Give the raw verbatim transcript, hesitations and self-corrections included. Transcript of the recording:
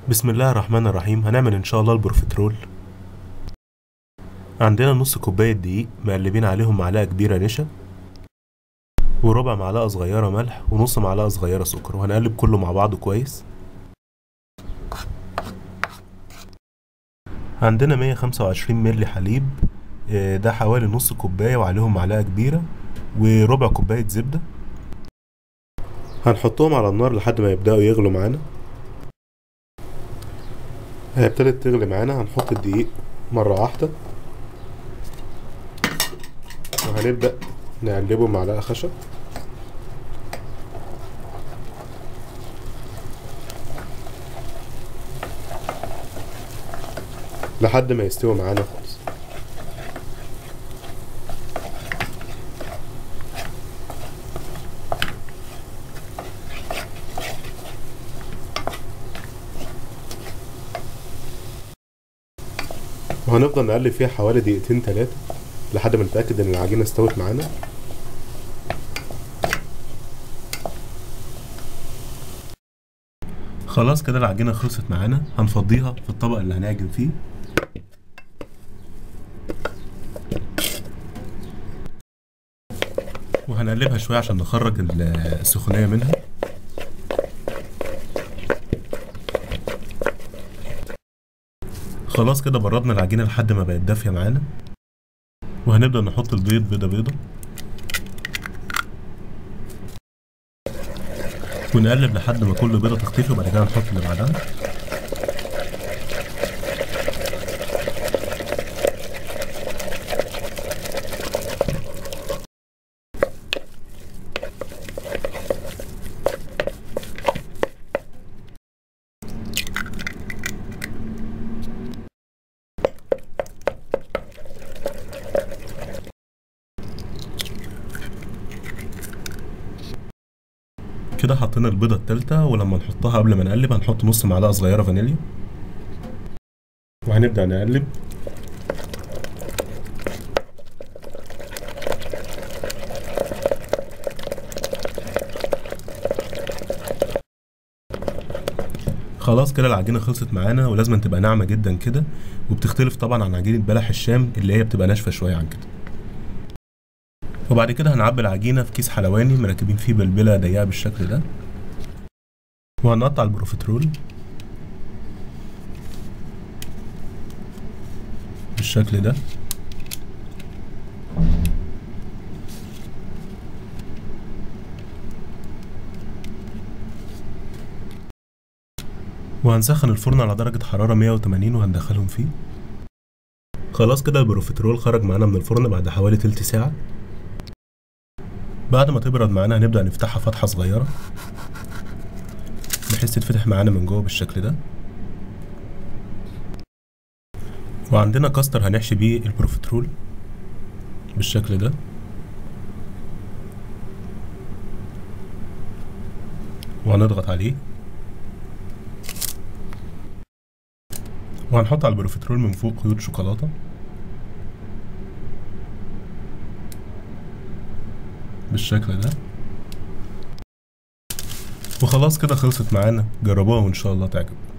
بسم الله الرحمن الرحيم. هنعمل ان شاء الله البروفيترول. عندنا نص كوباية دقيق مقلبين عليهم معلقة كبيرة نشا وربع معلقة صغيرة ملح ونص معلقة صغيرة سكر، وهنقلب كله مع بعضه كويس. عندنا مية خمسة وعشرين مللي حليب، آه، ده حوالي نص كوباية وعليهم معلقة كبيرة وربع كوباية زبدة. هنحطهم على النار لحد ما يبدأوا يغلوا معانا. هي ابتدت تغلي معانا، هنحط الدقيق مرة واحدة وهنبدأ نقلبه معلقة خشب لحد ما يستوي معانا خالص. وهنفضل نقلب فيها حوالي دقيقتين تلاتة لحد ما نتأكد ان العجينة استوت معانا. خلاص كده العجينة خلصت معانا، هنفضيها في الطبق اللي هنعجن فيه وهنقلبها شوية عشان نخرج السخونية منها. خلاص كده بردنا العجينة لحد ما بقت دافية معانا، وهنبدأ نحط البيض بيضة بيضة ونقلب لحد ما كل بيضة تختفي، وبعد كده نحط اللي بعدها. كده حطينا البيضة التالتة، ولما نحطها قبل ما نقلب هنحط نص معلقة صغيرة فانيليا وهنبدأ نقلب. خلاص كده العجينة خلصت معانا، ولازم تبقى ناعمة جدا كده، وبتختلف طبعا عن عجينة بلح الشام اللي هي بتبقى ناشفة شوية عن كده. وبعد كده هنعبي العجينة في كيس حلواني مركبين فيه بلبلة ضيقة بالشكل ده، وهنقطع البروفيترول بالشكل ده. وهنسخن الفرن على درجة حرارة مية وتمانين وهندخلهم فيه. خلاص كده البروفيترول خرج معانا من الفرن بعد حوالي تلت ساعة. بعد ما تبرد معانا هنبدأ نفتحها فتحة صغيرة بحيث تتفتح معانا من جوه بالشكل ده. وعندنا كاستر هنحشي بيه البروفيترول بالشكل ده، وهنضغط عليه وهنحط على البروفيترول من فوق خيوط شوكولاتة بالشكل ده. وخلاص كده خلصت معانا، جربوها وان شاء الله تعجب.